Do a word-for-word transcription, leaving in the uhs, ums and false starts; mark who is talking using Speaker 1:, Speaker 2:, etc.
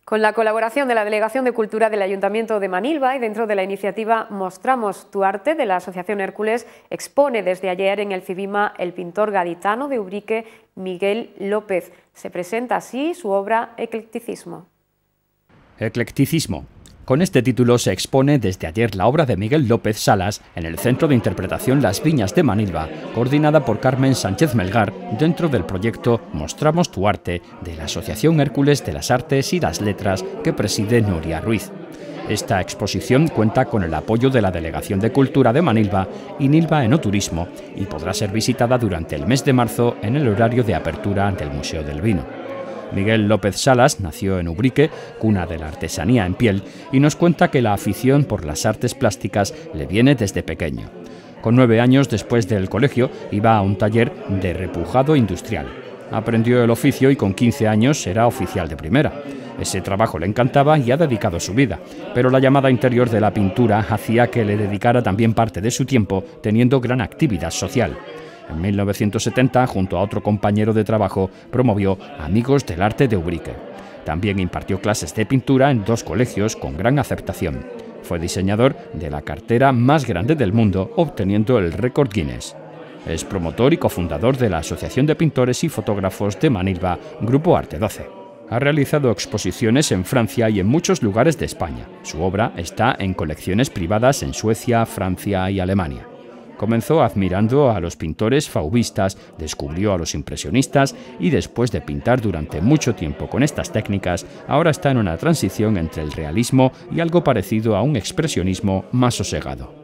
Speaker 1: Con la colaboración de la Delegación de Cultura del Ayuntamiento de Manilva y dentro de la iniciativa Mostramos tu arte de la Asociación Hércules, expone desde ayer en el Cibima el pintor gaditano de Ubrique, Miguel López. Se presenta así su obra Eclecticismo.
Speaker 2: Eclecticismo. Con este título se expone desde ayer la obra de Miguel López Salas en el Centro de Interpretación Las Viñas de Manilva, coordinada por Carmen Sánchez Melgar dentro del proyecto Mostramos tu arte de la Asociación Hércules de las Artes y las Letras que preside Nuria Ruiz. Esta exposición cuenta con el apoyo de la Delegación de Cultura de Manilva y Nilva Enoturismo y podrá ser visitada durante el mes de marzo en el horario de apertura del Museo del Vino. Miguel López Salas nació en Ubrique, cuna de la artesanía en piel, y nos cuenta que la afición por las artes plásticas le viene desde pequeño. Con nueve años después del colegio iba a un taller de repujado industrial. Aprendió el oficio y con quince años era oficial de primera. Ese trabajo le encantaba y ha dedicado su vida, pero la llamada interior de la pintura hacía que le dedicara también parte de su tiempo teniendo gran actividad social. En mil novecientos setenta, junto a otro compañero de trabajo, promovió Amigos del Arte de Ubrique. También impartió clases de pintura en dos colegios con gran aceptación. Fue diseñador de la cartera más grande del mundo, obteniendo el récord Guinness. Es promotor y cofundador de la Asociación de Pintores y Fotógrafos de Manilva, Grupo Arte doce. Ha realizado exposiciones en Francia y en muchos lugares de España. Su obra está en colecciones privadas en Suecia, Francia y Alemania. Comenzó admirando a los pintores fauvistas, descubrió a los impresionistas y después de pintar durante mucho tiempo con estas técnicas, ahora está en una transición entre el realismo y algo parecido a un expresionismo más sosegado.